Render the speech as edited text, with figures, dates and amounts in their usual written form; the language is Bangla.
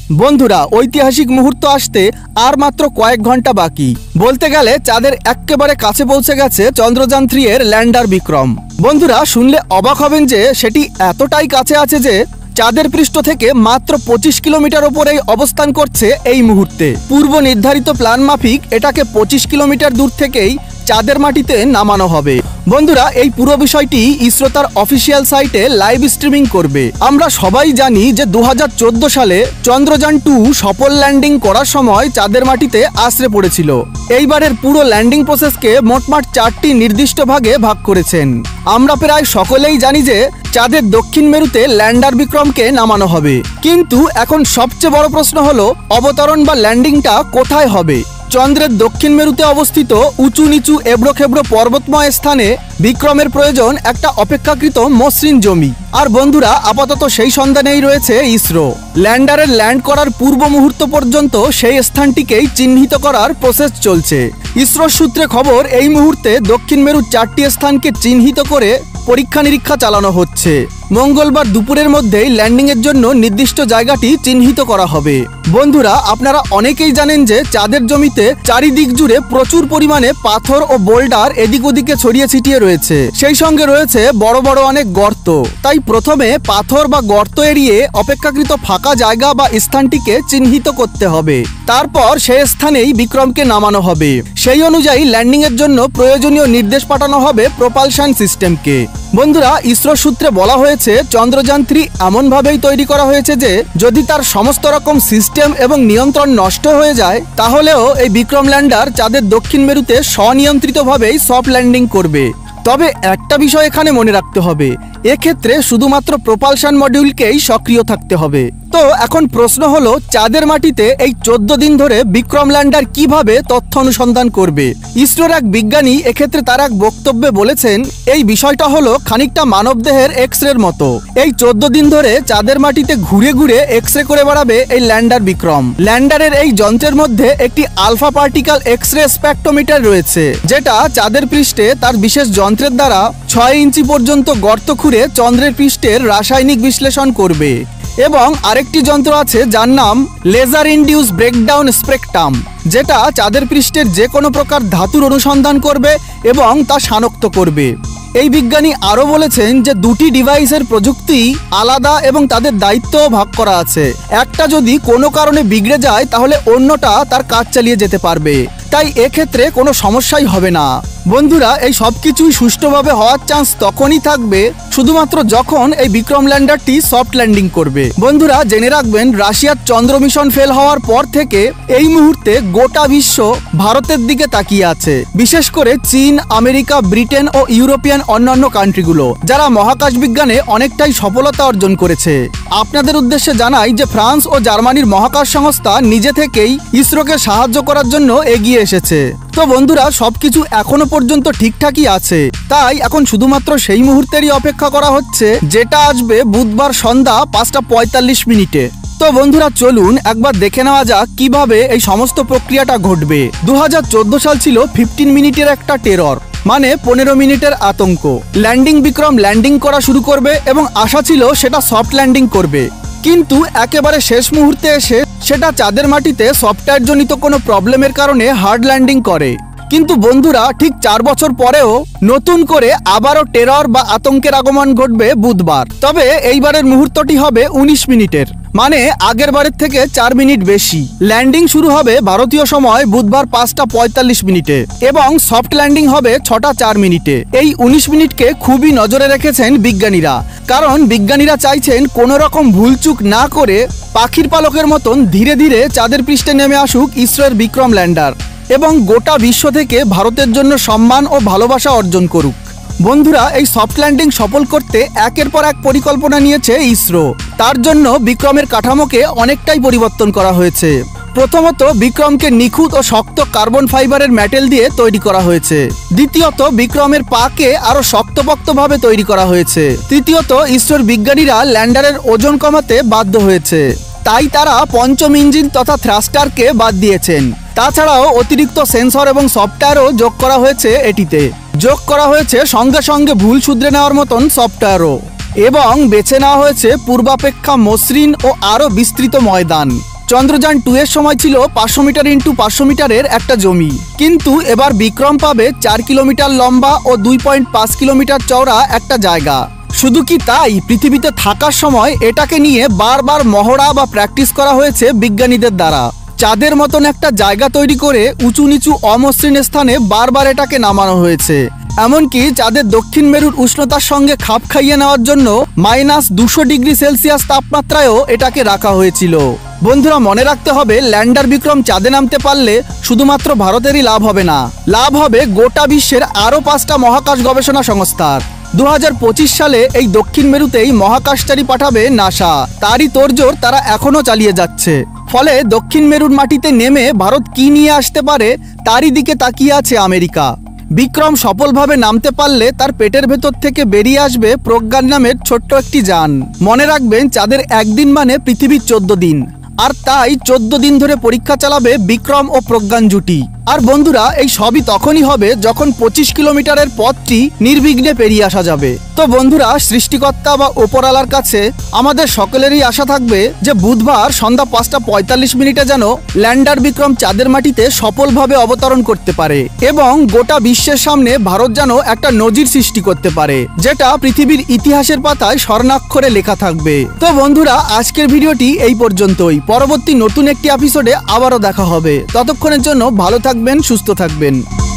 বন্ধুরা, ঐতিহাসিক মুহূর্ত আসতে আর মাত্র কয়েক ঘন্টা বাকি। বলতে গেলে চাঁদের একেবারে কাছে পৌঁছে গেছে চন্দ্রযান-3 এর ল্যান্ডার বিক্রম। বন্ধুরা, শুনলে অবাক হবেন যে সেটি এতটাই কাছে আছে যে চাঁদের পৃষ্ঠ থেকে মাত্র 25 কিলোমিটার উপরেই অবস্থান করছে এই মুহূর্তে। পূর্ব নির্ধারিত প্ল্যান মাফিক এটাকে 25 কিলোমিটার দূর থেকেই চাঁদের মাটিতে নামানো হবে। বন্ধুরা, এই পুরো বিষয়টি ইসরো তার অফিসিয়াল সাইটে লাইভ স্ট্রিমিং করবে। আমরা সবাই জানি যে 2014 সালে চন্দ্রযান-2 সফল ল্যান্ডিং করার সময় চাঁদের মাটিতে আছড়ে পড়েছিল। এইবারের পুরো ল্যান্ডিং প্রসেসকে মোটমাট 4টি নির্দিষ্ট ভাগে ভাগ করেছেন। আমরা প্রায় সকলেই জানি যে চাঁদের দক্ষিণ মেরুতে ল্যান্ডার বিক্রমকে নামানো হবে, কিন্তু এখন সবচেয়ে বড় প্রশ্ন হলো অবতরণ বা ল্যান্ডিংটা কোথায় হবে। চন্দ্রের দক্ষিণ মেরুতে অবস্থিত উঁচু নিচু এবড়োখেবড়ো পর্বতময় স্থানে বিক্রমের প্রয়োজন একটা অপেক্ষাকৃত মসৃণ জমি। আর বন্ধুরা, আপাতত সেই সন্ধানেই রয়েছে ইসরো। ল্যান্ডারের ল্যান্ড করার পূর্ব মুহূর্ত পর্যন্ত সেই স্থানটিকেই চিহ্নিত করার প্রসেস চলছে। ইসরোর সূত্রে খবর, এই মুহূর্তে দক্ষিণ মেরুর 4টি স্থানকে চিহ্নিত করে পরীক্ষা নিরীক্ষা চালানো হচ্ছে। মঙ্গলবার দুপুরের মধ্যেই ল্যান্ডিংয়ের জন্য নির্দিষ্ট জায়গাটি চিহ্নিত করা হবে। বন্ধুরা, আপনারা অনেকেই জানেন যে চাঁদের জমিতে চারিদিক জুড়ে প্রচুর পরিমাণে পাথর ও বোল্ডার এদিক ওদিকে ছড়িয়ে ছিটিয়ে রয়েছে। সেই সঙ্গে রয়েছে বড় বড় অনেক গর্ত। তাই প্রথমে পাথর বা গর্ত এড়িয়ে অপেক্ষাকৃত ফাঁকা জায়গা বা স্থানটিকে চিহ্নিত করতে হবে। তারপর সেই স্থানেই বিক্রমকে নামানো হবে। সেই অনুযায়ী ল্যান্ডিংয়ের জন্য প্রয়োজনীয় নির্দেশ পাঠানো হবে প্রপালশন সিস্টেমকে। বন্ধুরা, ইসরো সূত্রে বলা হয়েছে চন্দ্রযান-3 এমনভাবেই তৈরি করা হয়েছে যে যদি তার সমস্ত রকম সিস্টেম এবং নিয়ন্ত্রণ নষ্ট হয়ে যায় তাহলেও এই বিক্রম ল্যান্ডার চাঁদের দক্ষিণ মেরুতে স্বনিয়ন্ত্রিতভাবেই সফট ল্যান্ডিং করবে। তবে একটা বিষয় এখানে মনে রাখতে হবে, এক্ষেত্রে শুধুমাত্র প্রপালশন মডিউলকেই সক্রিয় থাকতে হবে। তো এখন প্রশ্ন হলো, চাঁদের মাটিতে এই 14 দিন ধরে বিক্রম ল্যান্ডার কিভাবে তথ্য অনুসন্ধান করবে। ইসরোর এক বিজ্ঞানী এক্ষেত্রে তার এক বক্তব্যে বলেছেন, এই বিষয়টা হলো খানিকটা মানবদেহের এক্সরের মতো। এই 14 দিন ধরে চাঁদের মাটিতে ঘুরে ঘুরে এক্সরে করে বেড়াবে এই ল্যান্ডার বিক্রম। ল্যান্ডারের এই যন্ত্রের মধ্যে একটি আলফা পার্টিকেল এক্সরে স্পেকট্রোমিটার রয়েছে, যেটা চাঁদের পৃষ্ঠে তার বিশেষ যন্ত্রের দ্বারা 6 ইঞ্চি পর্যন্ত গর্ত খুঁড়ে চন্দ্রের পৃষ্ঠের রাসায়নিক বিশ্লেষণ করবে। এবং আরেকটি যন্ত্র আছে যার নাম লেজার ইনডিউস ব্রেকডাউন স্পেকট্রাম, যেটা চাঁদের পৃষ্ঠের যে কোনো প্রকার ধাতুর অনুসন্ধান করবে এবং তা শনাক্ত করবে। এই বিজ্ঞানী আরও বলেছেন যে দুটি ডিভাইসের প্রযুক্তি আলাদা এবং তাদের দায়িত্বও ভাগ করা আছে। একটা যদি কোনো কারণে বিগড়ে যায় তাহলে অন্যটা তার কাজ চালিয়ে যেতে পারবে, তাই এক্ষেত্রে কোনো সমস্যাই হবে না। বন্ধুরা, এই সব কিছুই সুষ্ঠুভাবে হওয়ার চান্স তখনই থাকবে শুধুমাত্র যখন এই বিক্রম ল্যান্ডারটি সফট ল্যান্ডিং করবে। বন্ধুরা, জেনে রাখবেন, রাশিয়ার চন্দ্র মিশন ফেল হওয়ার পর থেকে এই মুহূর্তে গোটা বিশ্ব ভারতের দিকে তাকিয়ে আছে। বিশেষ করে চীন, আমেরিকা, ব্রিটেন ও ইউরোপিয়ান অন্যান্য কান্ট্রিগুলো, যারা মহাকাশ বিজ্ঞানে অনেকটাই সফলতা অর্জন করেছে। আপনাদের উদ্দেশ্যে জানাই যে ফ্রান্স ও জার্মানির মহাকাশ সংস্থা নিজে থেকেই ইসরোকে সাহায্য করার জন্য এগিয়ে এসেছে। তো বন্ধুরা, সবকিছু এখনো পর্যন্ত ঠিকঠাকই আছে, তাই এখন শুধুমাত্র সেই মুহূর্তেরই অপেক্ষা করা হচ্ছে যেটা আসবে বুধবার সন্ধ্যা 5:45 তো বন্ধুরা, চলুন একবার দেখে নেওয়া যাক কিভাবে এই সমস্ত প্রক্রিয়াটা ঘটবে। 2014 সাল ছিল 15 মিনিটের একটা টেরর, মানে 15 মিনিটের আতঙ্ক। ল্যান্ডিং বিক্রম ল্যান্ডিং করা শুরু করবে এবং আশা ছিল সেটা সফট ল্যান্ডিং করবে, কিন্তু একেবারে শেষ মুহূর্তে এসে সেটা চাঁদের মাটিতে সফটওয়্যার জনিত কোনো প্রবলেমের কারণে হার্ড ল্যান্ডিং করে। কিন্তু বন্ধুরা, ঠিক 4 বছর পরেও নতুন করে আবারও টেরর বা আতঙ্কের আগমন ঘটবে বুধবার। তবে এইবারের মুহূর্তটি হবে 19 মিনিটের, মানে আগের বারের থেকে 4 মিনিট বেশি। ল্যান্ডিং শুরু হবে ভারতীয় সময় বুধবার 5:45 এবং সফট ল্যান্ডিং হবে 6:04। এই 19 মিনিটকে খুবই নজরে রেখেছেন বিজ্ঞানীরা, কারণ বিজ্ঞানীরা চাইছেন কোনো রকম ভুলচুক না করে পাখির পালকের মতন ধীরে ধীরে চাঁদের পৃষ্ঠে নেমে আসুক ইসরোর বিক্রম ল্যান্ডার এবং গোটা বিশ্ব থেকে ভারতের জন্য সম্মান ও ভালোবাসা অর্জন করুক। বন্ধুরা, এই সফট ল্যান্ডিং সফল করতে একের পর এক পরিকল্পনা নিয়েছে ইসরো। তার জন্য বিক্রমের কাঠামোকে অনেকটাই পরিবর্তন করা হয়েছে। প্রথমত, বিক্রমকে নিখুঁত ও শক্ত কার্বন ফাইবারের মেটেল দিয়ে তৈরি করা হয়েছে। দ্বিতীয়ত, বিক্রমের পাকে আরো শক্তপোক্তভাবে তৈরি করা হয়েছে। তৃতীয়ত, ইসরোর বিজ্ঞানীরা ল্যান্ডারের ওজন কমাতে বাধ্য হয়েছে, তাই তারা পঞ্চম ইঞ্জিন তথা থ্রাস্টারকে বাদ দিয়েছেন। তাছাড়াও অতিরিক্ত সেন্সর এবং সফটওয়্যারও যোগ করা হয়েছে। এটিতে যোগ করা হয়েছে সঙ্গে সঙ্গে ভুল শুধরে নেওয়ার মতন সফটওয়্যারও, এবং বেছে নেওয়া হয়েছে পূর্বাপেক্ষা মসৃণ ও আরও বিস্তৃত ময়দান। চন্দ্রযান 2 এর সময় ছিল 500 মিটার ইন্টু 500 মিটারের একটা জমি, কিন্তু এবার বিক্রম পাবে 4 কিলোমিটার লম্বা ও 2.5 কিলোমিটার চওড়া একটা জায়গা। শুধু কি তাই, পৃথিবীতে থাকার সময় এটাকে নিয়ে বারবার মহড়া বা প্র্যাকটিস করা হয়েছে বিজ্ঞানীদের দ্বারা। চাঁদের মতন একটা জায়গা তৈরি করে উঁচু নিচু অমসৃণ স্থানে বারবার এটাকে নামানো হয়েছে। এমনকি চাঁদের দক্ষিণ মেরুর উষ্ণতার সঙ্গে খাপ খাইয়ে নেওয়ার জন্য -200 ডিগ্রি সেলসিয়াস তাপমাত্রায়ও এটাকে রাখা হয়েছিল। বন্ধুরা, মনে রাখতে হবে, ল্যান্ডার বিক্রম চাঁদে নামতে পারলে শুধুমাত্র ভারতেরই লাভ হবে না, লাভ হবে গোটা বিশ্বের আরও 5টা মহাকাশ গবেষণা সংস্থার। 2025 সালে এই দক্ষিণ মেরুতেই মহাকাশচারী পাঠাবে নাসা। তারই তোড়জোড় তারা এখনও চালিয়ে যাচ্ছে। ফলে দক্ষিণ মেরুর মাটিতে নেমে ভারত কি নিয়ে আসতে পারে তারই দিকে তাকিয়ে আছে আমেরিকা। বিক্রম সফলভাবে নামতে পারলে তার পেটের ভেতর থেকে বেরিয়ে আসবে প্রজ্ঞান নামের ছোট্ট একটি যান। মনে রাখবেন, চাঁদের একদিন মানে পৃথিবীর 14 দিন, আর তাই 14 দিন ধরে পরীক্ষা চালাবে বিক্রম ও প্রজ্ঞান জুটি। আর বন্ধুরা, এই সবই তখনই হবে যখন 25 কিলোমিটারের পথটি নির্বিঘ্নে পেরিয়ে আসা যাবে। তো বন্ধুরা, সৃষ্টিকর্তা বা ওপরওয়ালার কাছে আমাদের সকলেরই আশা থাকবে যে বুধবার সন্ধ্যা 5:45 যেন ল্যান্ডার বিক্রম চাঁদের মাটিতে সফলভাবে অবতরণ করতে পারে এবং গোটা বিশ্বের সামনে ভারত যেন একটা নজির সৃষ্টি করতে পারে, যেটা পৃথিবীর ইতিহাসের পাতায় স্বর্ণাক্ষরে লেখা থাকবে। তো বন্ধুরা, আজকের ভিডিওটি এই পর্যন্তই। পরবর্তী নতুন একটি এপিসোডে আবারও দেখা হবে। ততক্ষণের জন্য ভালো থাকবেন, সুস্থ থাকবেন।